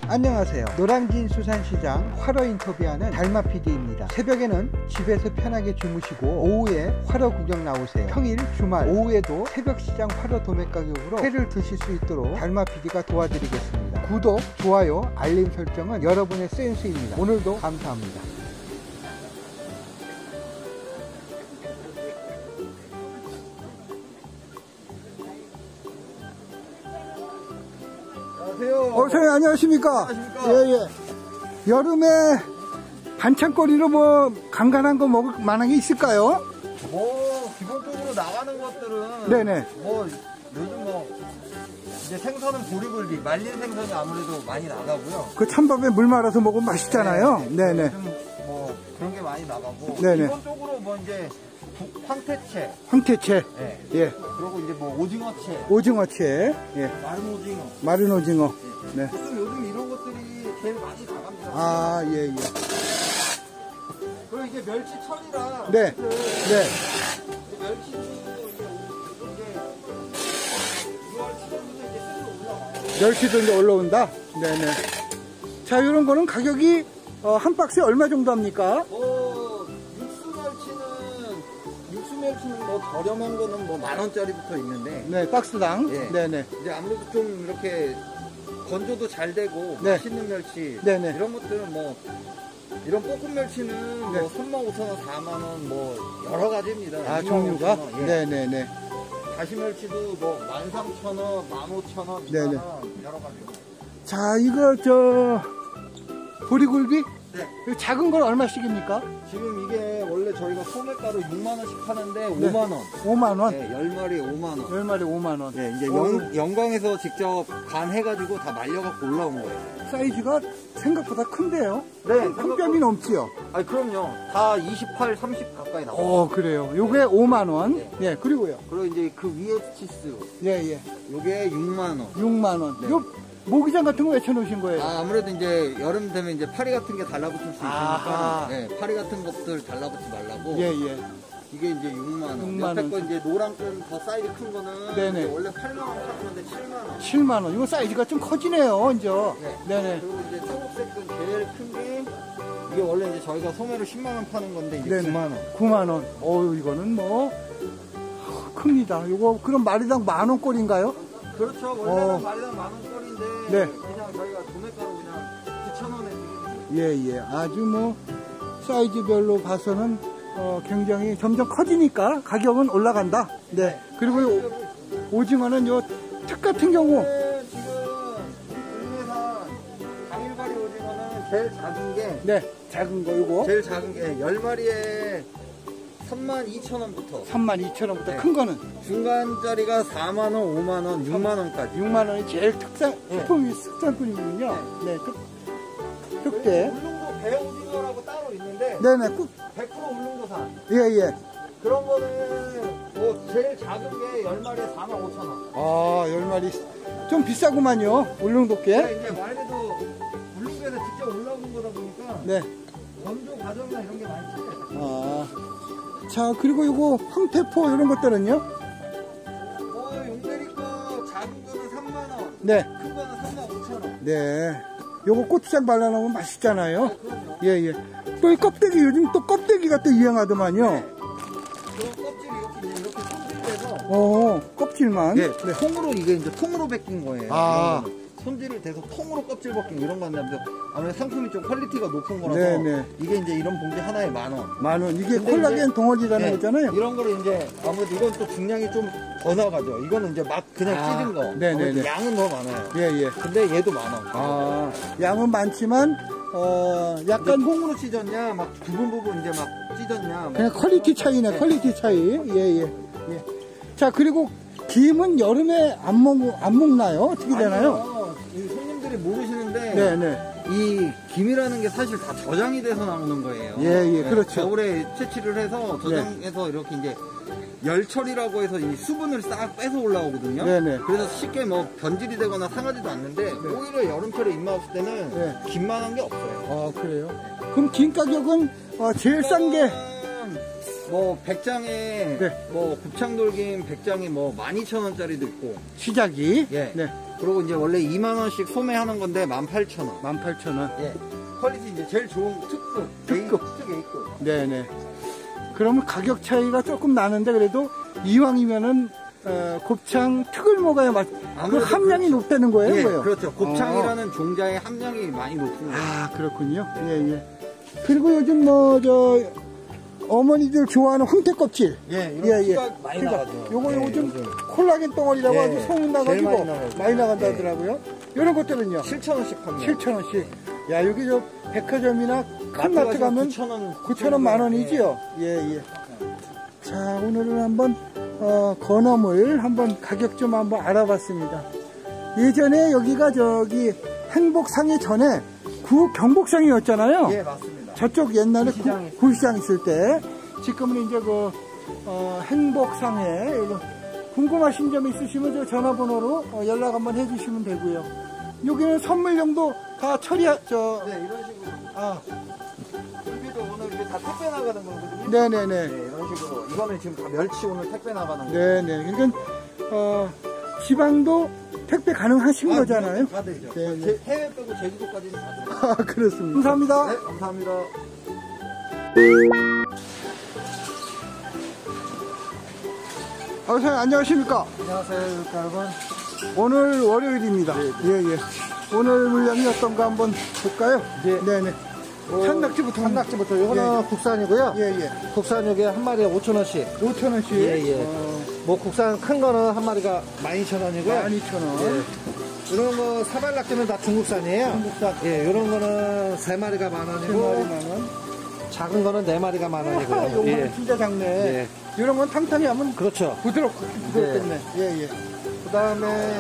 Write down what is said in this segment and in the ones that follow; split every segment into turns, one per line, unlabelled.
안녕하세요. 노량진 수산시장 활어 인터뷰하는 달마 PD입니다. 새벽에는 집에서 편하게 주무시고 오후에 활어 구경 나오세요. 평일, 주말, 오후에도 새벽시장 활어 도매 가격으로 회를 드실 수 있도록 달마 PD가 도와드리겠습니다. 구독, 좋아요, 알림 설정은 여러분의 센스입니다. 오늘도 감사합니다. 선생님 안녕하십니까? 예. 여름에 반찬거리로 뭐 간간한 거 먹을 만한 게 있을까요?
뭐 기본적으로 나가는 것들은
네네.
뭐 요즘 뭐 이제 생선은 보리굴비, 말린 생선이 아무래도 많이 나가고요.
그 찬밥에 물 말아서 먹으면 맛있잖아요. 네네.
요즘 뭐 그런 게 많이 나가고.
네네.
기본적으로 뭐 이제 황태채.
황태채. 예.
그리고 이제 뭐 오징어채.
오징어채. 예.
마른 오징어.
마른 오징어. 네.
요즘 이런 것들이 제일 많이 나갑니다.
아, 예.
그리고 이제 멸치철이라.
네. 네.
멸치도 이제 6월 7월부터 이제 슬슬 올라와요.
멸치도 이제 올라온다. 네네. 자, 이런 거는 가격이 한 박스에 얼마 정도 합니까?
육수멸치는 뭐 저렴한 거는 뭐 10,000원짜리부터 있는데.
네, 박스당.
예.
네네.
이제 아무래도 좀 이렇게 건조도 잘 되고
네.
맛있는 멸치.
네네.
이런 것들은 뭐 이런 볶음 멸치는
네.
뭐 35,000원, 40,000원 뭐 여러 가지입니다.
아, 종류가?
25,000원. 예.
네네네.
다시멸치도 뭐 13,000원, 15,000원,
네네.
여러 가지.
자, 이거 보리굴비?
네.
이거 작은 건 얼마씩입니까?
지금 이게 원래 저희가 소매가로 6만원씩 파는데
네.
5만원.
5만원?
네, 10마리 5만원.
10마리 5만원.
네, 이제 영광에서 직접 간해가지고 다 말려갖고 올라온 거예요.
사이즈가 생각보다 큰데요?
네,
큰 뺨이 넘지요?
아니, 그럼요. 다 28, 30 가까이 나와요.
그래요. 요게 5만원.
네.
예, 그리고요.
그리고 이제 그 위에 치스.
예.
요게 6만원.
6만원.
네.
요 모기장 같은 거 왜 쳐놓으신 거예요?
아무래도 이제 여름 되면 이제 파리 같은 게 달라붙을 수
아하.
있으니까. 네, 파리 같은 것들 달라붙지 말라고.
예.
이게 이제 6만원.
6만
옆에
원.
거 이제 노란 건 더 사이즈 큰 거는.
네네.
이제 원래 8만원 파는 건데 7만원.
7만원. 이거 사이즈가 좀 커지네요, 이제.
네.
네네.
그리고 이제 초록색 건 제일 큰 게 이게 원래 이제 저희가 소매로 10만원 파는 건데 이게
네네.
9만원.
9만원. 이거는 뭐, 큽니다. 요거, 그럼 마리당 10,000원꼴인가요?
그렇죠. 원래는 마리당 10,000원꼴인데.
네.
그냥 저희가 도매가로 그냥 9,000원에 드리고.
예. 아주 뭐, 사이즈별로 봐서는, 굉장히 점점 커지니까 가격은 올라간다. 네. 그리고 오징어는 요 특 같은 경우.
지금 국내산 당일발이 오징어는 제일 작은 게.
네. 작은 거 요거.
제일 작은 게 10마리에 32,000원부터.
32,000원부터
네.
큰 거는.
중간짜리가 4만원, 5만원, 6만원까지.
6만원이 제일 특산품이군요. 네. 특대.
울릉도 배오징어라고 따로 있는데.
네네.
100% 울릉도산.
예.
그런 거는 뭐 제일 작은 게 10마리에 45,000원.
10마리. 좀 비싸구만요. 울릉도께.
이제 말해도 울릉도에서 직접 올라온 거다 보니까.
네.
건조 과정이나 이런 게 많이 틀려요.
자, 그리고 이거 황태포 이런 것들은요?
용대리 거 작은 거는 3만원.
네.
큰 거는 35,000원.
네. 요거 고추장 발라놓으면 맛있잖아요.
그럼요.
예. 또 이 껍데기, 요즘 또 껍데기가 또 유행하더만요.
그 껍질이 이렇게 손질돼서.
껍질만.
네. 통으로 이게 이제 통으로 벗긴 거예요.
아.
이런 거는. 손질을 돼서 통으로 껍질 벗긴 이런 거 한다면서 아무래도 상품이 좀 퀄리티가 높은 거라서.
네네. 이게
이제 이런 봉지 하나에 10,000원.
10,000원. 이게
근데
콜라겐
이제,
덩어리라는 거잖아요.
이런 거를 이제 아무래도 이건 또 중량이 좀 더 나가죠. 이거는 이제 막 그냥 찢은 거.
네네네.
양은 더 많아요.
예.
근데 얘도 10,000원.
양은 많지만, 약간.
통으로 찢었냐, 막 부분 이제 막 찢었냐.
그냥 퀄리티 차이네,
네.
퀄리티 차이. 예. 자, 그리고 김은 여름에 안 먹나요? 어떻게 되나요?
아니요. 이 손님들이 모르시는데.
네네.
이 김이라는 게 사실 다 저장이 돼서 나오는 거예요.
예, 그렇죠.
겨울에 채취를 해서 저장해서 이렇게 이제 열처리라고 해서 이 수분을 싹 빼서 올라오거든요.
네네.
그래서 쉽게 뭐 변질이 되거나 상하지도 않는데 오히려 여름철에 입맛 때는 김만한 게 없어요.
그래요? 그럼 김 가격은 제일 싼 게
뭐 100장에 뭐 곱창돌김 100장이 뭐 12,000원짜리도 있고
시작이
예.
네.
그리고 이제 원래 2만원씩 소매하는 건데 18,000원.
18,000원.
예. 퀄리티 이제 제일 좋은 특급.
특급.
A급.
네네. 그러면 가격 차이가 조금 나는데 그래도 이왕이면은 곱창 특을 먹어야 맛. 그
아무래도
함량이 높다는 거예요,
예,
뭐예요?
그렇죠. 곱창이라는 종자의 함량이 많이 높습니다.
아, 그렇군요. 예, 예. 그리고 요즘 어머니들 좋아하는 황태 껍질.
예, 이런 피가 많이
피가.
나가죠.
요거
예,
요즘
요즘.
콜라겐 덩어리라고
예,
아주 소문 나가지고
제일 많이 나가죠.
많이 나간다
예.
하더라고요. 이런 것들은요?
7,000원씩 팝니다.
7,000원씩. 야, 여기 저 백화점이나 큰 마트 가면
9,000원.
9,000원 만원이지요? 예, 예. 자, 오늘은 한번, 건어물 한번 가격 좀 한번 알아봤습니다. 예전에 여기가 저기 행복상이 전에 경복상이었잖아요.
예, 맞습니다.
저쪽 옛날에
구시장
구시장 있을 때. 지금은 이제 행복상에 이거 궁금하신 점 있으시면 저 전화번호로 연락 한번 해주시면 되고요. 여기는 선물용도 다
네, 이런 식으로.
아,
여기도 오늘 이게 다 택배 나가는 거거든요.
네네네.
네, 이런 식으로. 이거는 지금 다 멸치 오늘 택배 나가는 거.
네네. 그러니까, 지방도 택배 가능하신 거잖아요.
다 되죠.
네네.
해외 빼고 제주도까지는 다 돼요.
아, 그렇습니다. 감사합니다.
네, 감사합니다.
선생님, 안녕하십니까?
안녕하세요, 여러분.
오늘 월요일입니다. 예, 예. 오늘 물량이 어떤가 한번 볼까요?
네.
네네. 산낙지부터.
산낙지부터. 이거는
예.
국산이고요.
예, 예.
국산 요게 한 마리에 5,000원씩.
5,000원씩.
예, 예. 뭐 국산 큰 거는 한 마리가 12,000원이고요.
12,000원.
예. 이런 거 사발낙지는 다 중국산이에요.
중국산.
예, 이런 거는 3마리가 만원이고
3마리만원.
작은 거는 4마리가 만원이고요.
요거는
예.
진짜 작네.
예.
이런 건 탕탕이 하면
그렇죠.
부드럽겠네. 예, 예.
그 다음에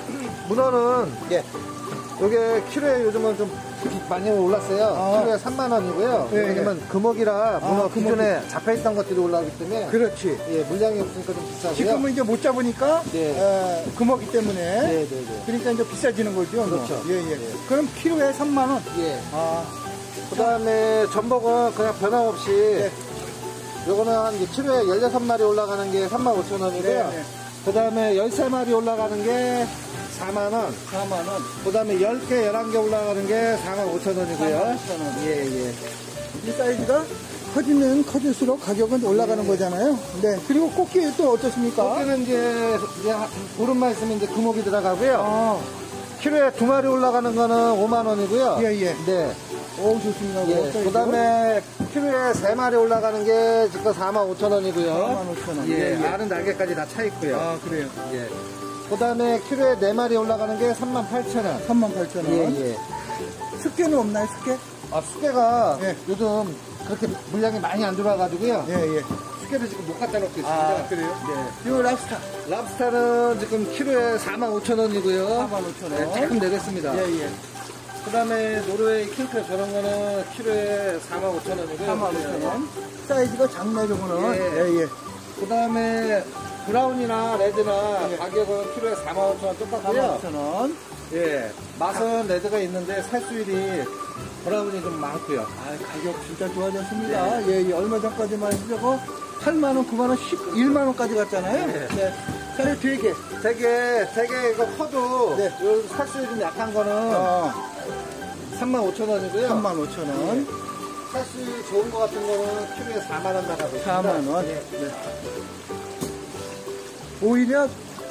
문어는
예.
요게 키로에 요즘은 좀 많이 올랐어요.
아.
키로에 3만원이고요.
예,
왜냐면 금어기라 문어
금어기.
기존에 잡혀있던 것들이 올라오기 때문에
그렇지.
예, 물량이 없으니까 좀 비싸고요.
지금은 이제 못 잡으니까
네.
금어기 때문에
네, 네, 네.
그러니까 이제 비싸지는 거죠.
그렇죠.
뭐. 예, 예.
예.
그럼 키로에 3만 원.
예.
아,
그 다음에 전복은 그냥 변함없이
네.
요거는 한 키로에 16마리 올라가는 게 35,000원이고요.
네, 네.
그 다음에 13마리 올라가는 게 4만원.
4만 원.
그 다음에 10개, 11개 올라가는 게 45,000원이고요.
45,000원.
예, 예.
이 사이즈가 커지면 커질수록 가격은 올라가는 거잖아요. 네. 그리고 꽃게 또 어떻습니까?
꽃게는 이제 보름만 있으면 이제 금옥이 들어가고요.
아,
키로에 2마리 올라가는 거는 5만원이고요.
예, 예.
네.
오, 좋습니다.
예. 그 다음에 키로에 3마리 올라가는 게 지금 45,000원이고요.
45,000원.
예.
예, 예.
알은 날개까지 다 차 있고요.
아, 그래요.
예. 그 다음에 키로에 4마리 올라가는 게 38,000원.
38,000원.
예, 예.
숙개는 없나요, 숙개?
아, 숙개가
예.
요즘 그렇게 물량이 많이 안 들어와가지고요.
예, 예.
숙개를 지금 못 갖다 놓고 있습니다.
아, 그래요?
네.
이거 랍스타.
랍스타는 지금 키로에 45,000원이고요.
45,000원.
네, 조금 내렸습니다.
예, 예.
그 다음에 노르웨이 킹크랩 저런 거는 키로에 45,000원이고요.
45,000원. 사이즈가 작네, 저거는.
예.
예, 예.
그 다음에 브라운이나 레드나
예.
가격은 키로에 45,000원 똑같고요.
45,000원.
예. 맛은 레드가 있는데 살수율이 브라운이 좀 많고요.
아, 가격 진짜 좋아졌습니다. 예, 예. 얼마 전까지만 해도 저거 8만원, 9만원, 11만원까지 갔잖아요.
네.
네. 자, 되게.
되게 이거 커도
네.
요 살수율이 좀 약한 거는 35,000원이고요.
35,000원.
살수율 좋은 거 같은 거는 키로에 4만원 나가고 있습니다.
4만원.
예.
네. 오히려,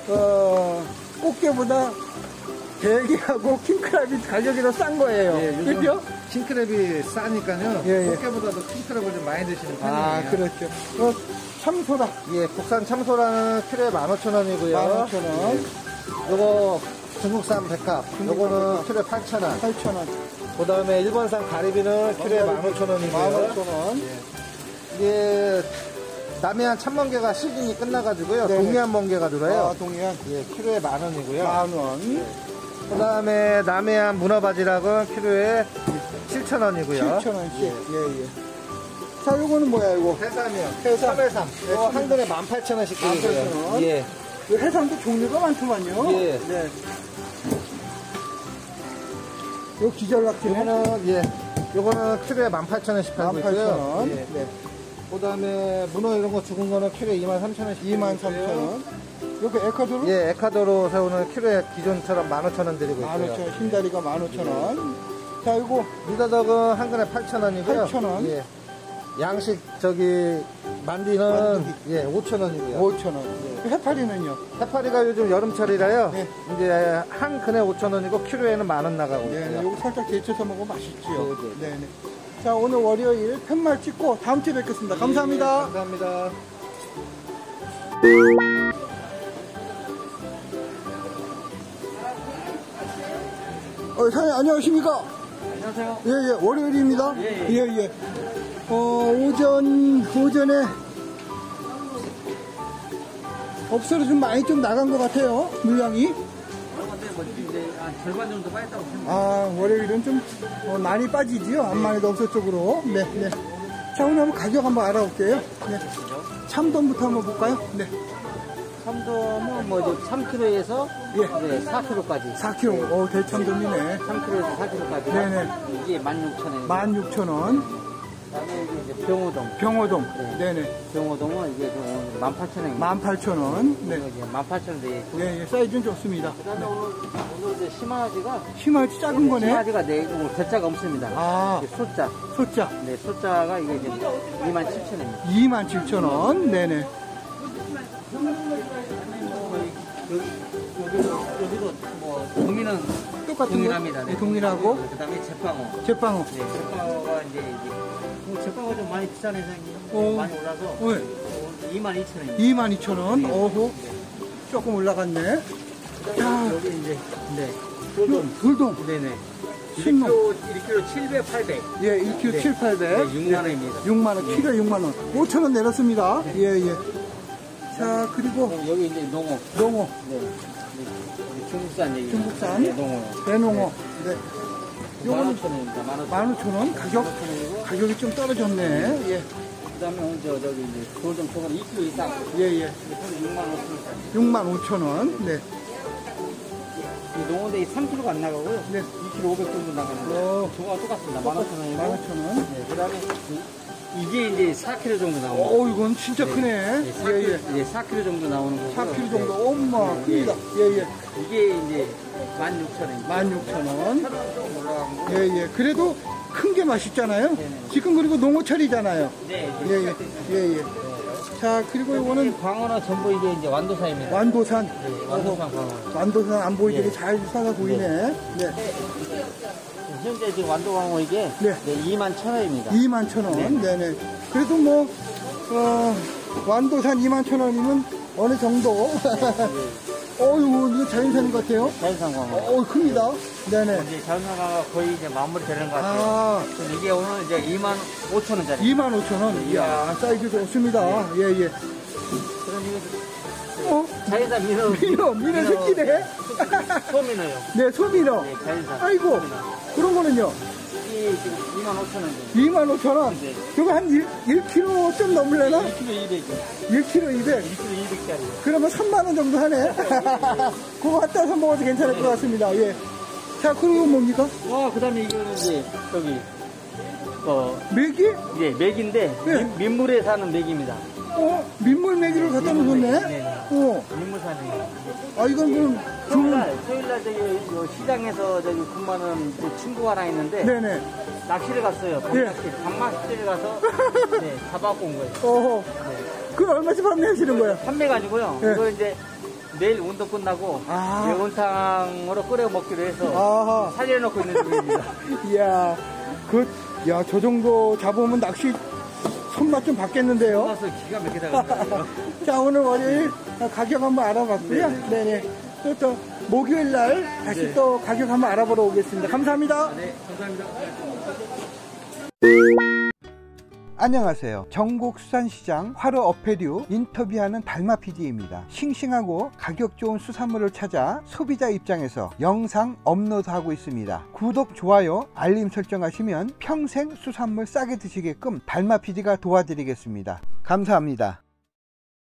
꽃게보다 대게하고 킹크랩이 가격이 더 싼 거예요.
예, 요즘
그죠?
킹크랩이 싸니까요.
예, 예.
꽃게보다도 킹크랩을 좀 많이 드시는 편이에요.
아, 그렇죠. 참소라.
예, 국산 참소라는 키로에 15,000원이고요.
15,000원.
요거 중국산 백합. 요거는 키로에 8,000원.
8,000원.
그 다음에 일본산 가리비는 키로에 15,000원이고요.
15,000원.
이게 남해안 참멍게가 시즌이 끝나가지고요.
네네.
동해안 멍게가 들어요.
아, 동해안.
예, 키로에 10,000원이고요.
10,000원.
그 다음에 남해안 문어바지락은 키로에 7,000원이고요.
7,000원씩. 예, 예. 자, 요거는 뭐야, 이거?
해삼이요.
해삼.
해삼. 이거 한 근에 18,000원씩 드리고요.
18,000원.
예.
이 해삼도 종류가 많더만요.
예.
네. 요 기절락지는
요거는 키로에 18,000원씩 팔고 있고요.
18,000원.
예.
네.
그 다음에 문어 이런 거 죽은 거는 키로에 23,000원씩.
23,000원. 여기 에콰도르?
예, 에콰도르 새우는 키로에 기존처럼 15,000원 드리고 있고요.
15,000원, 흰다리가 15,000원. 자, 이거
미더덕은 한 근에 8,000원이고요.
8,000원.
예. 양식 저기 만디는 예, 5,000원이고요.
5,000원. 해파리는요?
해파리가 요즘 여름철이라요.
네.
이제 한 근에 5,000원이고 키로에는 10,000원 나가고
네,
있고요.
요거 살짝 데쳐서 먹으면 맛있지요.
네,
네, 네. 자, 오늘 월요일 팻말 찍고 다음 주에 뵙겠습니다. 감사합니다.
예, 감사합니다.
사장님 안녕하십니까?
안녕하세요.
예, 예, 월요일입니다.
예,
예, 예. 오전에 업소로 좀 많이 좀 나간 것 같아요. 물량이.
그런데 뭐 이제 절반 정도 빠졌다고 생각합니다.
아, 월요일은 좀 많이 빠지지요. 암만해도 업소 쪽으로. 네, 네. 자, 오늘 한번 가격 한번 알아볼게요. 네. 참돔부터 한번 볼까요? 네.
참돔은 뭐 이제 3kg에서
예.
네, 4kg까지.
4kg. 대참돔이네.
3kg에서 4kg까지.
네네.
이게 16,000원.
16,000원.
그다음에 이제 병호돔.
병어돔.
네.
네네.
병호돔은 이게 좀 18,000원.
18,000원. 네.
이제 18,000원 돼 있고.
예, 예, 사이즈는 좋습니다.
그다음에 오늘 이제 심화지가
심하지 작은 거네.
심화지가 네, 대자가 없습니다.
아,
이게 소자.
소자.
네, 소자가 이게 이제 27,000원입니다.
27,000원. 네네.
여기도 뭐 동이는
똑같은
동일합니다.
거?
네.
네, 동일하고.
그다음에 제빵어.
제빵어.
네, 제빵어가 이제 제빵어 좀 많이 비싼 회사이 많이 올라서
네.
22,000원입니다.
22,000원.
네.
어후. 조금 올라갔네. 자,
여기 이제 네.
돌돔.
네네.
신놈.
1kg 700, 800.
예, 1kg
네.
7, 800.
네, 6만 원입니다.
6만원, 키로 6만원. 5,000원 내렸습니다. 예, 예. 자, 그리고
여기 이제 농어.
농어,
네. 우리 중국산 얘기.
중국산.
네, 농어.
대농어. 네. 요거는
15,000원입니다.
15,000원. 가격이 좀 떨어졌네. 예,
그다음에 저기 이제 돌돔 초과는 2kg 이상.
예, 예.
6만 5천원짜리.
65,000원. 네.
이 농어인데 3kg가 안 나가고요.
네.
2kg 500 정도 나가는데. 초과가 똑같습니다. 15,000원이고.
15,000원.
네, 그다음에 이게 이제 4kg 정도 나오는.
이건 진짜 크네.
네, 4kg,
예, 예.
이제 4kg 정도 나오는 거고.
4kg 정도. 엄마, 큽니다. 예, 예.
이게 이제 16,000원입니다.
16,000원.
좀 올라간 거.
예, 예. 그래도 큰 게 맛있잖아요. 지금 그리고 농어철이잖아요.
네,
예, 예. 예, 예. 자, 그리고 이거는
광어나 전부 이게 이제 완도사입니다.
완도산.
네, 완도산 광어.
완도산 안 보이게
예.
잘 살아 보이네. 네.
현재 지금 완도 광어 이게
네.
21,000원입니다.
21,000원.
네.
네네. 그래도 뭐, 완도산 21,000원이면 어느 정도. 이거 자연산인 것 같아요.
자연산 광어.
큽니다. 네네.
이제 자연산 광어가 거의 이제 마무리 되는 것 같아요.
아,
그럼 이게 오늘 이제 25,000원짜리.
25,000원. 이야, 사이즈 좋습니다. 예, 예.
그럼 이거 자연산
민어 새끼네.
소민어요.
네, 소민어.
네, 자연산.
아이고,
소민어.
그런 거는요?
이게 지금 25,000원.
25,000원.
네.
그거 한 1kg 좀 넘을래나?
1kg 200이요.
1kg 200.
1kg 200짜리.
그러면 3만원 정도 하네. 그거 갖다 서 먹어도 괜찮을 것 같습니다. 예. 자, 그리고 뭡니까?
그 다음에 이거는 이제, 저기,
메기?
예, 맥인데,
네.
민물에 사는 맥입니다.
민물 메기를 갖다 놓으셨네?
네. 민물산이에요.
이건 그럼
토요일날 저기 요 시장에서 저기 근무하는 그 친구가 하나 있는데,
네네.
낚시를 갔어요.
예.
낚시, 방낚시를 가서, 네, 잡아갖고 온 거예요.
네. 그걸 얼마씩 판매하시는 거예요?
판매가 아니고요.
네.
이거 이제 내일 운동 끝나고, 매운탕으로 끓여 먹기로 해서, 살려놓고 있는 중입니다.
이야, 저 정도 잡으면 낚시 손맛 좀 받겠는데요?
가서 기가 막히다 그러더라고요.
자, 오늘 월요일 가격 한번 알아봤고요. 네네. 또 목요일 날 다시 또 가격 한번 알아보러 오겠습니다. 감사합니다.
네, 감사합니다.
안녕하세요. 전국수산시장 화로 어패류 인터뷰하는 달마 PD입니다. 싱싱하고 가격 좋은 수산물을 찾아 소비자 입장에서 영상 업로드하고 있습니다. 구독, 좋아요, 알림 설정하시면 평생 수산물 싸게 드시게끔 달마 PD가 도와드리겠습니다. 감사합니다.